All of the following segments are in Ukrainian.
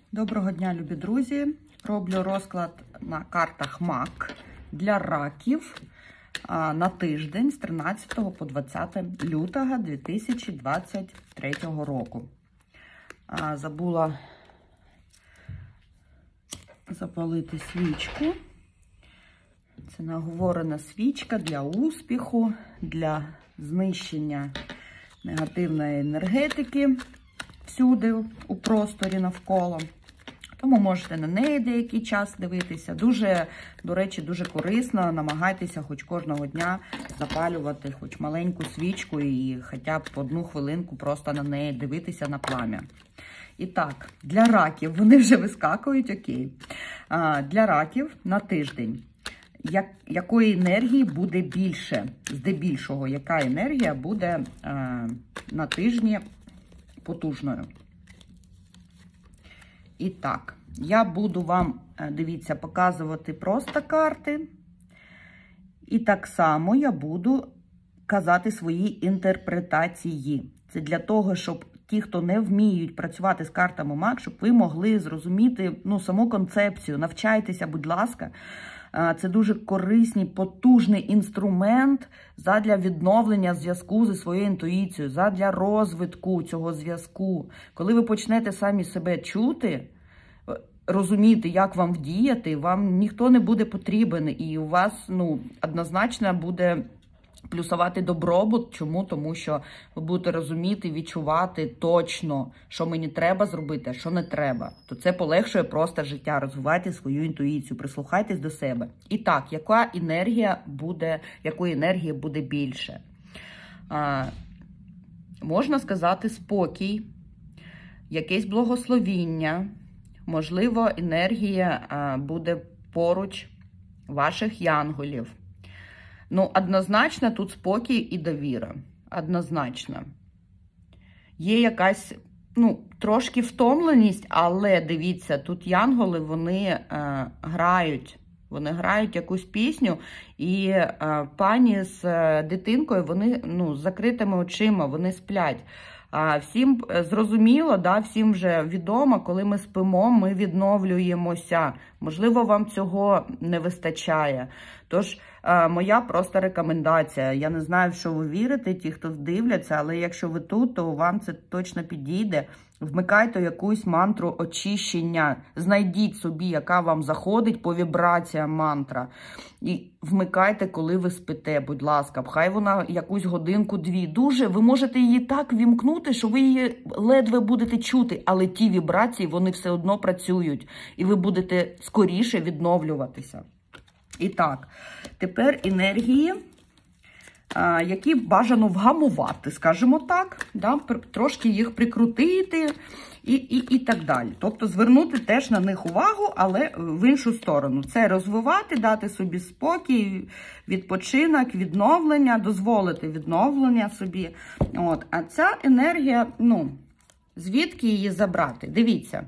Доброго дня, любі друзі! Роблю розклад на картах МАК для раків на тиждень з 13 по 20 лютого 2023 року. Забула запалити свічку. Це наговорена свічка для успіху, для знищення негативної енергетики всюди у просторі навколо. Тому можете на неї деякий час дивитися. До речі, дуже корисно. Намагайтеся хоч кожного дня запалювати хоч маленьку свічку і хоча б одну хвилинку просто на неї дивитися на плам'я. І так, для раків, вони вже вискакують, окей. Для раків на тиждень. Якої енергії буде більше? Здебільшого, яка енергія буде на тижні потужною? І так, я буду вам, дивіться, показувати просто карти. І так само я буду казати свої інтерпретації. Це для того, щоб ті, хто не вміють працювати з картами МАК, щоб ви могли зрозуміти саму концепцію. Навчайтеся, будь ласка. Це дуже корисний, потужний інструмент задля відновлення зв'язку зі своєю інтуїцією, задля розвитку цього зв'язку. Коли ви почнете самі себе чути, розуміти, як вам вдіяти, вам ніхто не буде потрібен. І у вас, однозначно буде плюсувати добробут. Чому? Тому що ви будете розуміти, відчувати точно, що мені треба зробити, а що не треба. То це полегшує просто життя. Розвивайте свою інтуїцію, прислухайтесь до себе. І так, якої енергії буде більше? Можна сказати спокій, якесь благословіння, можливо, енергія буде поруч ваших янголів. Однозначно тут спокій і довіра. Однозначно. Є якась, трошки втомленість, але дивіться, тут янголи, вони грають. Вони грають якусь пісню, і пані з дитинкою, вони з закритими очима, вони сплять. Всім зрозуміло, всім вже відомо, коли ми спимо, ми відновлюємося. Можливо, вам цього не вистачає. Тож, моя просто рекомендація. Я не знаю, в що ви вірите, ті, хто дивляться, але якщо ви тут, то вам це точно підійде. Вмикайте якусь мантру очищення. Знайдіть собі, яка вам заходить по вібраціям мантра. І вмикайте, коли ви спите, будь ласка. Хай вона якусь годинку-дві. Ви можете її так вімкнути, що ви її ледве будете чути, але ті вібрації, вони все одно працюють. І ви будете скоріше відновлюватися. І так, тепер енергії, які бажано вгамувати, скажімо так, трошки їх прикрутити і так далі. Тобто звернути теж на них увагу, але в іншу сторону. Це розвивати, дати собі спокій, відпочинок, відновлення, дозволити відновлення собі. А ця енергія, звідки її забрати? Дивіться,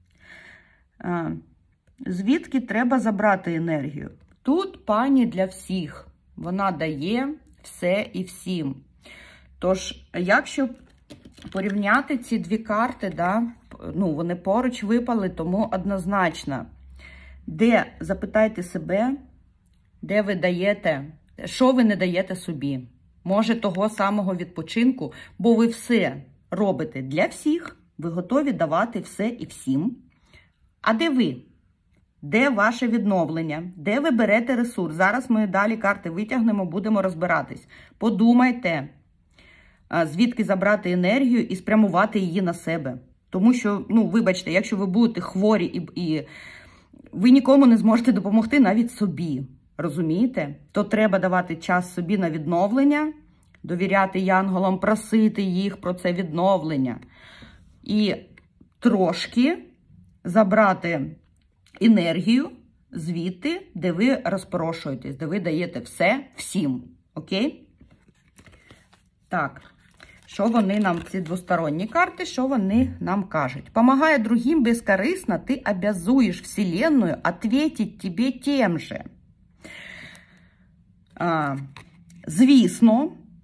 звідки треба забрати енергію? Тут пані для всіх. Вона дає все і всім. Тож, якщо порівняти ці дві карти, вони поруч випали, тому однозначно. Запитайте себе, де ви даєте, що ви не даєте собі. Може, того самого відпочинку, бо ви все робите для всіх, ви готові давати все і всім. А де ви? Де ваше відновлення? Де ви берете ресурс? Зараз ми далі карти витягнемо, будемо розбиратись. Подумайте, звідки забрати енергію і спрямувати її на себе. Тому що, вибачте, якщо ви будете хворі і ви нікому не зможете допомогти, навіть собі, розумієте? То треба давати час собі на відновлення, довіряти янголам, просити їх про це відновлення. І трошки забрати енергію звідти, де ви розпорошуєтесь, де ви даєте все всім. Окей? Так, що вони нам, ці двосторонні карти, що вони нам кажуть? Помогая другим бескорыстно, ты обязуешь Вселенную ответить тебе тем же. Звісно,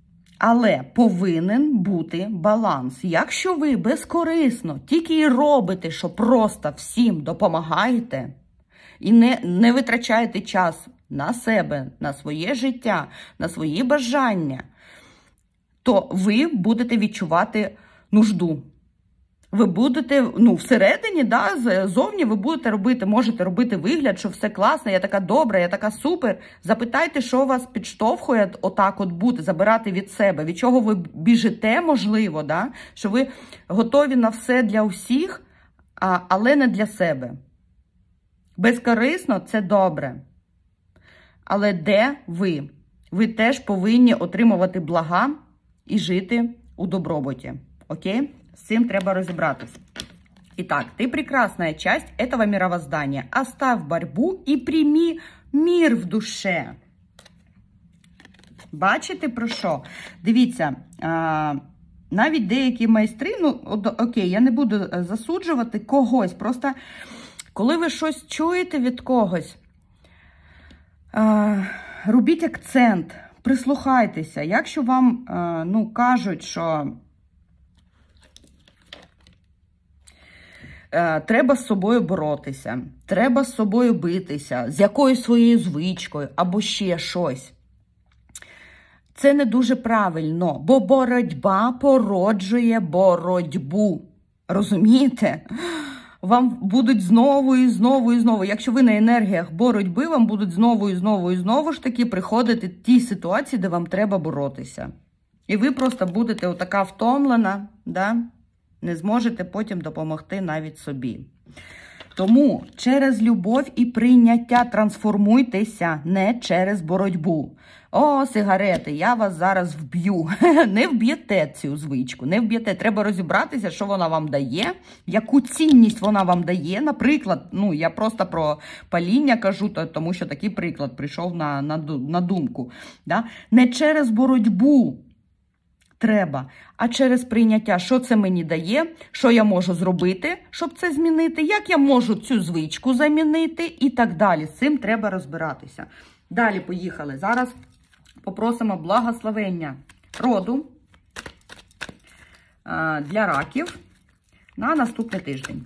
Але повинен бути баланс. Якщо ви безкорисно тільки і робите, що просто всім допомагаєте, і не витрачаєте час на себе, на своє життя, на свої бажання, то ви будете відчувати нужду. Ви будете, всередині, ззовні ви можете робити вигляд, що все класно, я така добра, я така супер. Запитайте, що вас підштовхує отак от бути, забирати від себе, від чого ви біжите, можливо, що ви готові на все для усіх, але не для себе. Безкорисно – це добре. Але де ви? Ви теж повинні отримувати блага і жити у добробуті. Окей? С цим треба розібратися. Итак, ты прекрасная часть этого мировоздания. Оставь борьбу и прими мир в душе. Бачите, про що? Дивіться, навіть деякі майстри, окей, я не буду засуджувати когось, просто коли ви щось чуєте від когось, робіть акцент, прислухайтеся. Якщо вам, кажуть, що треба з собою боротися, треба з собою битися, з якоюсь своєю звичкою або ще щось. Це не дуже правильно, бо боротьба породжує боротьбу. Розумієте? Вам будуть знову і знову і знову. Якщо ви на енергіях боротьби, вам будуть знову і знову і знову ж таки приходити ті ситуації, де вам треба боротися. І ви просто будете отака втомлена, не зможете потім допомогти навіть собі. Тому через любов і прийняття трансформуйтеся, не через боротьбу. О, сигарети, я вас зараз вб'ю. Не вб'єте цю звичку, не вб'єте. Треба розібратися, що вона вам дає, яку цінність вона вам дає. Наприклад, я просто про паління кажу, тому що такий приклад прийшов на думку. Не через боротьбу треба, а через прийняття, що це мені дає, що я можу зробити, щоб це змінити, як я можу цю звичку замінити і так далі. З цим треба розбиратися. Далі поїхали. Зараз попросимо благословення роду для раків на наступний тиждень.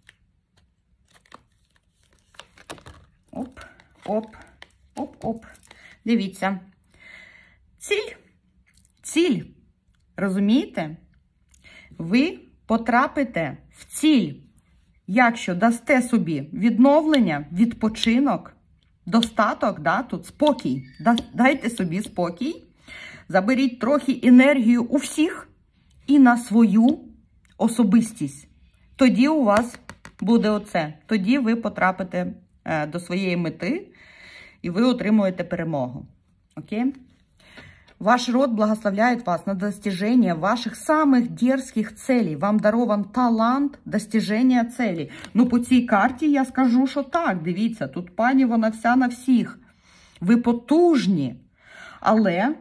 Оп, оп, оп, оп. Дивіться. Ціль. Розумієте? Ви потрапите в ціль, якщо дасте собі відновлення, відпочинок, достаток, тут спокій. Дайте собі спокій, заберіть трохи енергію у всіх і на свою особистість. Тоді у вас буде оце. Тоді ви потрапите до своєї мети і ви отримуєте перемогу. Окей? Ваш род благословляет вас на достижение ваших самых дерзких целей. Вам дарован талант достижения целей. По цій карті я скажу, що так, дивіться, тут пані вона вся на всіх. Ви потужні, але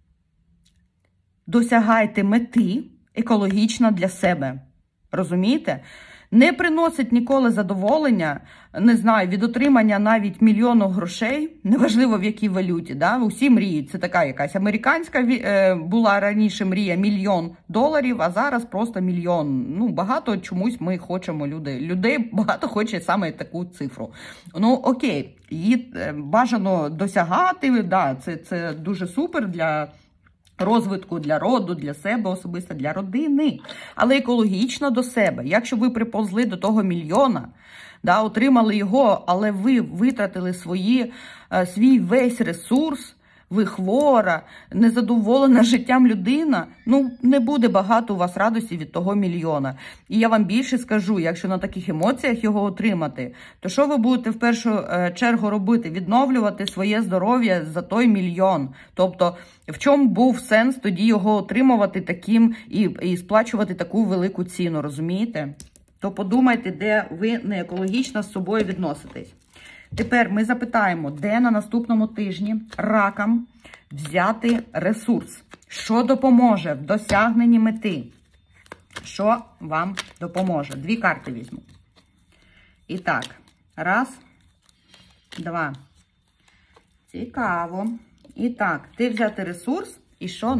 досягайте мети екологічно для себе. Розумієте? Не приносить ніколи задоволення, не знаю, від отримання навіть мільйону грошей, неважливо в якій валюті, усі мріють. Це така якась американська була раніше мрія $1 мільйон, а зараз просто мільйон. Багато чомусь ми хочемо людей багато хоче саме таку цифру. Окей, її бажано досягати, це дуже супер для розвитку, для роду, для себе особисто, для родини. Але екологічно до себе. Якщо ви приповзли до того $1 мільйона, отримали його, але ви витратили свій весь ресурс, ви хвора, незадоволена життям людина, не буде багато у вас радості від того $1 мільйона. І я вам більше скажу, якщо на таких емоціях його отримати, то що ви будете в першу чергу робити? Відновлювати своє здоров'я за той $1 мільйон. Тобто, в чому був сенс тоді його отримувати таким і сплачувати таку велику ціну, розумієте? То подумайте, де ви не екологічно з собою відноситесь. Тепер ми запитаємо, де на наступному тижні ракам взяти ресурс? Що допоможе в досягненні мети? Що вам допоможе? 2 карти візьму. І так, 1, 2. Цікаво. І так, де взяти ресурс і що нам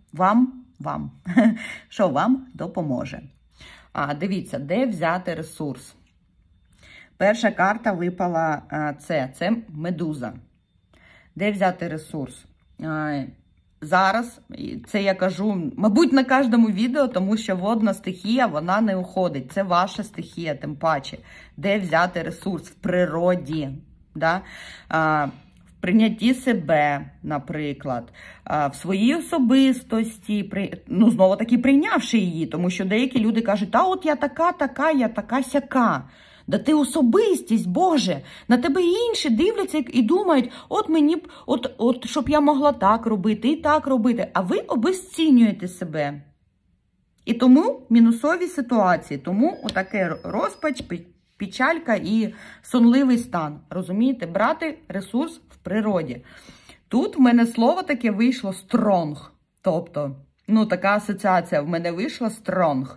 вам. Що вам допоможе. Дивіться, де взяти ресурс. Перша карта випала це медуза. Де взяти ресурс? Зараз, це я кажу, мабуть, на кожному відео, тому що водна стихія, вона не уходить. Це ваша стихія, тим паче. Де взяти ресурс? В природі. Да? В прийнятті себе, наприклад. В своїй особистості, знову таки прийнявши її. Тому що деякі люди кажуть, от я така, я така сяка. Да ти особистість, Боже, на тебе інші дивляться і думають, от мені б, щоб я могла так робити і так робити. А ви обезцінюєте себе. І тому мінусові ситуації, тому отаке розпач, печалька і сонливий стан. Розумієте? Брати ресурс в природі. Тут в мене слово таке вийшло strong. Тобто, така асоціація в мене вийшла strong.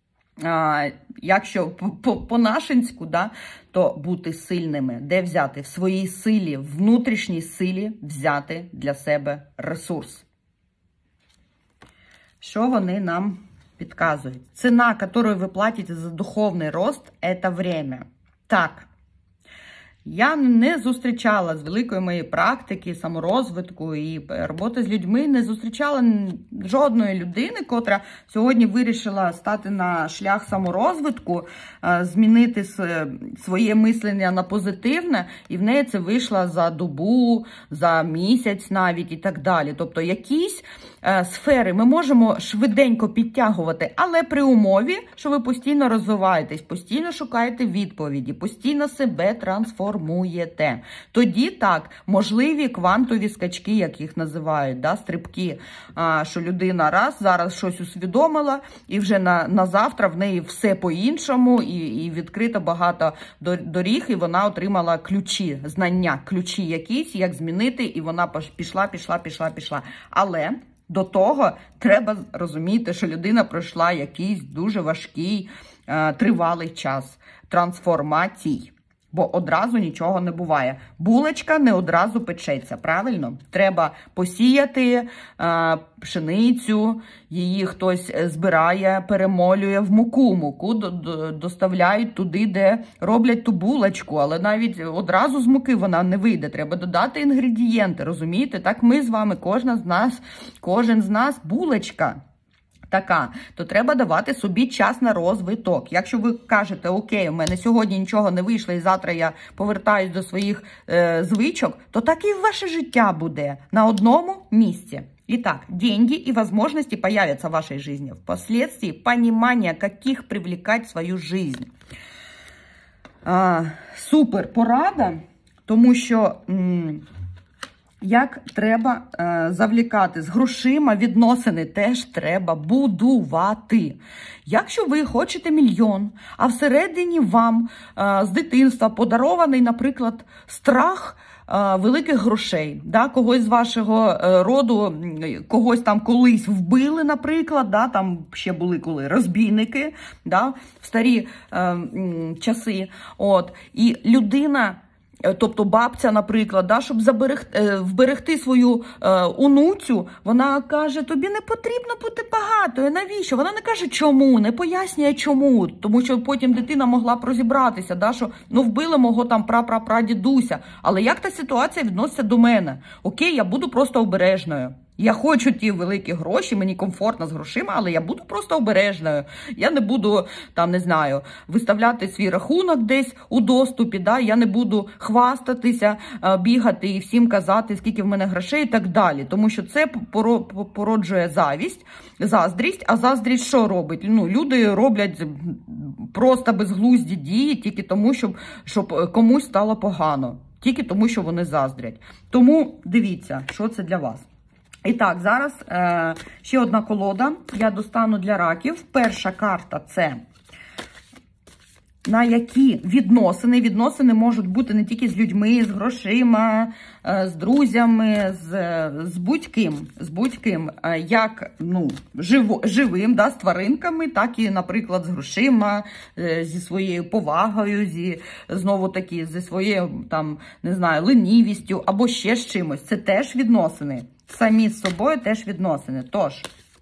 Якщо по-нашинську, да, то бути сильними. Де взяти? В своїй силі, в внутрішній силі взяти для себе ресурс. Що вони нам підказують? Ціна, яку ви платите за духовний рост, це время. Так. Я не зустрічала з великої моєї практики, саморозвитку і роботи з людьми, не зустрічала жодної людини, котра сьогодні вирішила стати на шлях саморозвитку, змінити своє мислення на позитивне, і в неї це вийшло за добу, за місяць навіть і так далі. Тобто якісь сфери ми можемо швиденько підтягувати, але при умові, що ви постійно розвиваєтесь, постійно шукаєте відповіді, постійно себе трансформуєте. Тоді так, можливі квантові скачки, як їх називають, да, стрибки, що людина зараз щось усвідомила, і вже на завтра в неї все по-іншому, і відкрито багато доріг, і вона отримала ключі, знання, ключі якісь, як змінити, і вона пішла. Але до того треба розуміти, що людина пройшла якийсь дуже важкий, тривалий час трансформацій. Бо одразу нічого не буває. Булочка не одразу печеться, правильно? Треба посіяти пшеницю, її хтось збирає, перемолює в муку. Муку доставляють туди, де роблять ту булочку. Але навіть одразу з муки вона не вийде. Треба додати інгредієнти, розумієте? Так ми з вами, кожен з нас булочка. То треба давати собі час на розвиток. Якщо ви кажете, окей, у мене сьогодні нічого не вийшло і завтра я повертаюсь до своїх звичок, то так і ваше життя буде на одному місці. Итак, деньги и возможности появятся в вашей жизни. Впоследствии понимание, каких привлекать в свою жизнь. Супер порада, тому що як треба завлікати з грошима, відносини теж треба будувати. Якщо ви хочете мільйон, а всередині вам з дитинства подарований, наприклад, страх великих грошей, да, когось з вашого роду, когось там колись вбили, наприклад, да, там ще були коли розбійники, да, в старі часи, і людина, тобто бабця, наприклад, да, щоб вберегти свою онуцю, вона каже, тобі не потрібно бути багатою, навіщо? Вона не каже, чому, не пояснює, чому, тому що потім дитина могла б розібратися, да, що вбили мого там прапрапрадідуся, але як та ситуація відноситься до мене? Окей, я буду просто обережною. Я хочу ті великі гроші, мені комфортно з грошима, але я буду просто обережною. Я не буду, там, не знаю, виставляти свій рахунок десь у доступі, да? Я не буду хвастатися, бігати і всім казати, скільки в мене грошей і так далі. Тому що це породжує заздрість, а заздрість що робить? Люди роблять просто безглузді дії тільки тому, щоб комусь стало погано. Тільки тому, що вони заздрять. Тому дивіться, що це для вас. І так, зараз ще одна колода я достану для раків. Перша карта – це на які відносини. Відносини можуть бути не тільки з людьми, з грошима, з друзями, з будь-ким. Як живим, да, з тваринками, так і, наприклад, з грошима, зі своєю повагою, знову таки, зі своєю, там, не знаю, ленівістю або ще з чимось. Це теж відносини. Самі з собою теж відносини. Тож,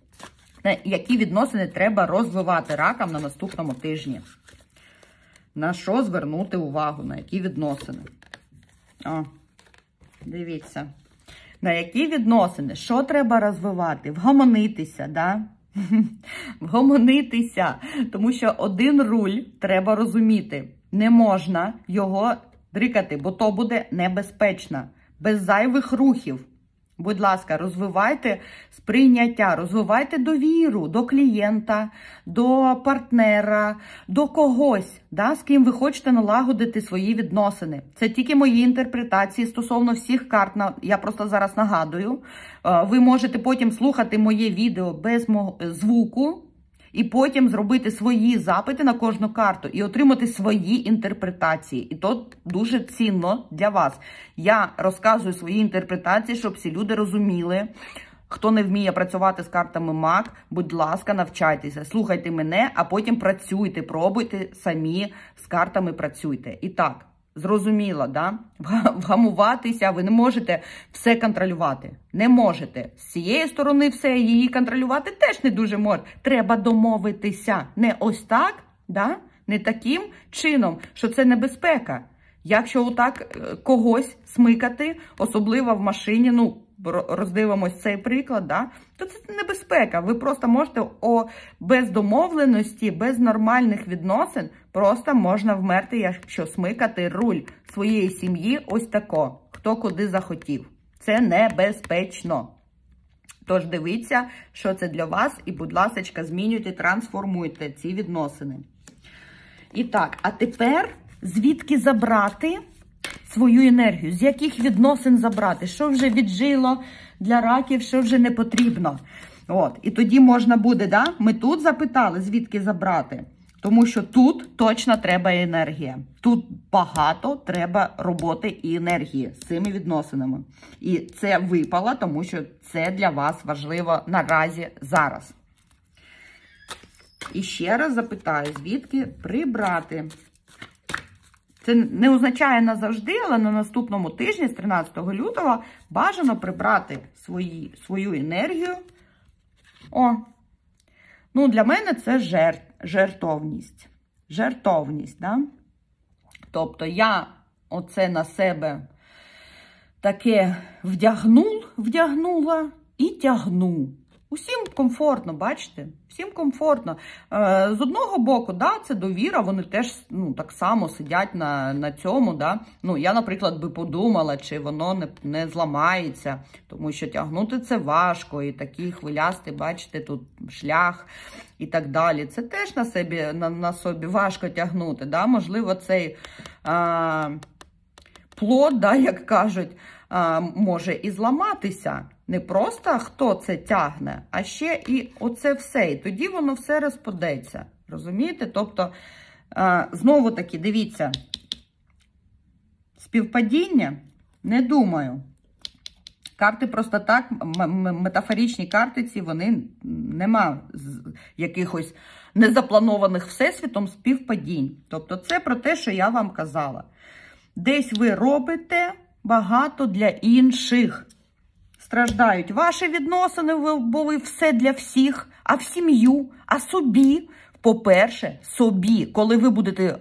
Які відносини треба розвивати ракам на наступному тижні? На що звернути увагу? На які відносини? О, дивіться. На які відносини? Що треба розвивати? Вгомонитися, да? Вгомонитися. Тому що один руль треба розуміти. Не можна його дрикати, бо то буде небезпечно. Без зайвих рухів. Будь ласка, розвивайте сприйняття, розвивайте довіру до клієнта, до партнера, до когось, да, з ким ви хочете налагодити свої відносини. Це тільки мої інтерпретації стосовно всіх карт. Я просто зараз нагадую. Ви можете потім слухати моє відео без звуку і потім зробити свої запити на кожну карту і отримати свої інтерпретації. І то дуже цінно для вас. Я розказую свої інтерпретації, щоб всі люди розуміли. Хто не вміє працювати з картами МАК, будь ласка, навчайтеся. Слухайте мене, а потім працюйте, пробуйте самі з картами працюйте. І так, зрозуміло, да? Вгамуватися, ви не можете все контролювати. Не можете. З цієї сторони все, її контролювати теж не дуже можна. Треба домовитися. Не ось так, да? Не таким чином, що це небезпека. Якщо отак когось смикати, особливо в машині, ну, роздивимось цей приклад, да? То це небезпека. Ви просто можете без домовленості, без нормальних відносин, просто можна вмерти, якщо смикати руль своєї сім'ї ось тако, хто куди захотів. Це небезпечно. Тож дивіться, що це для вас, і, будь ласка, змінюйте, трансформуйте ці відносини. І так, а тепер звідки забрати свою енергію? З яких відносин забрати? Що вже віджило для раків, що вже не потрібно? От, і тоді можна буде, да? Ми тут запитали, звідки забрати. Тому що тут точно треба енергія. Тут багато треба роботи і енергії з цими відносинами. І це випало, тому що це для вас важливо наразі, зараз. І ще раз запитаю, звідки прибрати? Це не означає назавжди, але на наступному тижні, з 13 лютого, бажано прибрати свою енергію. Ну, для мене це жертовність. Жертовність, да? Тобто я оце на себе таке вдягнула і тягну. Усім комфортно, бачите? Всім комфортно. З одного боку, да, це довіра, вони теж так само сидять на цьому. Да? Ну, я, наприклад, би подумала, чи воно не зламається, тому що тягнути це важко, і такий хвилястий, бачите, тут шлях і так далі. Це теж на собі важко тягнути. Да? Можливо, цей плод, да, як кажуть, може і зламатися. Не просто хто це тягне, а ще і оце все. І тоді воно все розпадеться. Розумієте? Тобто, знову-таки, дивіться, співпадіння? Не думаю. Карти просто так, метафоричні карти ці, вони нема якихось незапланованих всесвітом співпадінь. Тобто, це про те, що я вам казала. Десь ви робите багато для інших. Страждають ваші відносини, бо ви все для всіх, а в сім'ю, а собі. По-перше, собі, коли ви будете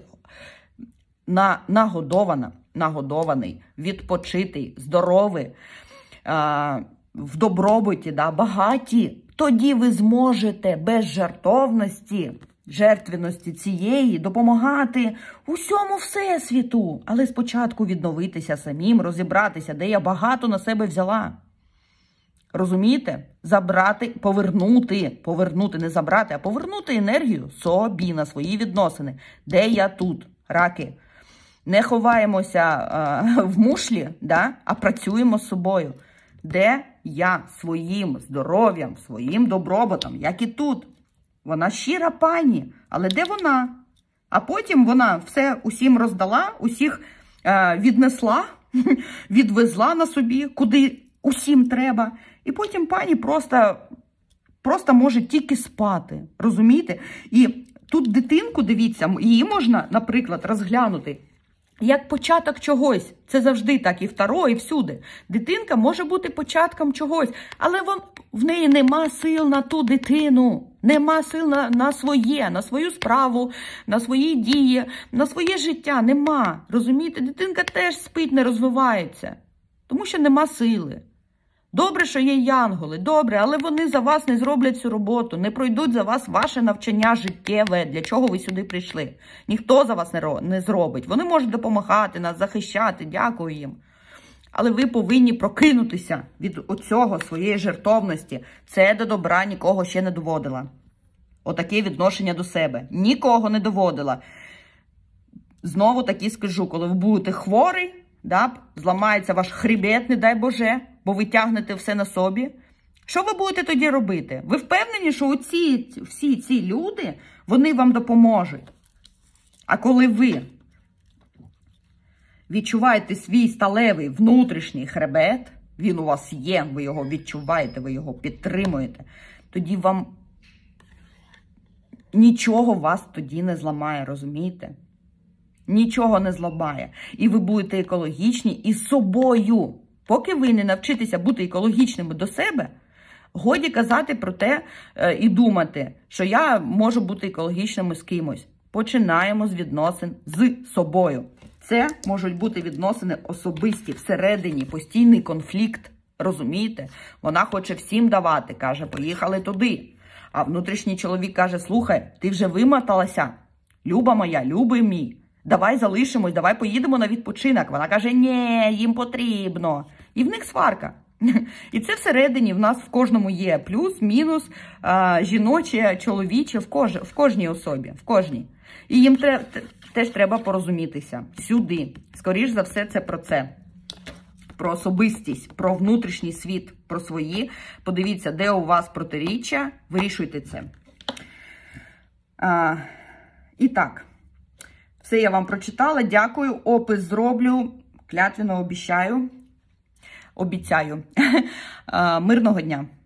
нагодований, відпочитий, здоровий, в добробуті, да, багаті, тоді ви зможете без жертвеності цієї допомагати усьому всесвіту. Але спочатку відновитися самим, розібратися, де я багато на себе взяла. Розумієте? Забрати, повернути, не забрати, а повернути енергію собі на свої відносини. Де я тут, раки? Не ховаємося в мушлі, да? А працюємо з собою. Де я своїм здоров'ям, своїм добробутом, як і тут. Вона щира пані, але де вона? А потім вона все усім роздала, усіх віднесла, відвезла на собі, куди усім треба. І потім пані просто може тільки спати. Розумієте? І тут дитинку, дивіться, її можна, наприклад, розглянути як початок чогось. Це завжди так, і в Таро, і всюди. Дитинка може бути початком чогось, але в неї нема сил на ту дитину. Нема сил на свою справу, на свої дії, на своє життя. Нема. Розумієте? Дитинка теж спить, не розвивається. Тому що нема сили. Добре, що є янголи, добре, але вони за вас не зроблять цю роботу, не пройдуть за вас ваше навчання життєве, для чого ви сюди прийшли. Ніхто за вас не зробить. Вони можуть допомагати нас, захищати, дякую їм. Але ви повинні прокинутися від оцього, своєї жертовності. Це до добра нікого ще не доводила. Отаке відношення до себе. Нікого не доводила. Знову таки скажу, коли ви будете хворий, зламається ваш хребет, не дай Боже, бо ви тягнете все на собі. Що ви будете тоді робити? Ви впевнені, що всі ці люди, вони вам допоможуть? А коли ви відчуваєте свій сталевий внутрішній хребет, він у вас є, ви його відчуваєте, ви його підтримуєте, тоді вам нічого вас тоді не зламає, розумієте? Нічого не зламає. І ви будете екологічні із собою. Поки ви не навчитеся бути екологічними до себе, годі казати про те і думати, що я можу бути екологічними з кимось. Починаємо з відносин з собою. Це можуть бути відносини особисті, всередині, постійний конфлікт. Розумієте? Вона хоче всім давати, каже, поїхали туди. А внутрішній чоловік каже, слухай, ти вже вимоталася, люба моя, любий мій. Давай залишимось, давай поїдемо на відпочинок. Вона каже, ні, їм потрібно. І в них сварка. І це всередині в нас в кожному є. Плюс, мінус, жіноче, чоловіче, в кожній особі. В кожній. І їм теж треба порозумітися. Сюди. Скоріш за все, це про це. Про особистість, про внутрішній світ, про свої. Подивіться, де у вас протиріччя. Вирішуйте це. І так. Все я вам прочитала. Дякую. Опис зроблю. Клятвенно обіцяю. Мирного дня.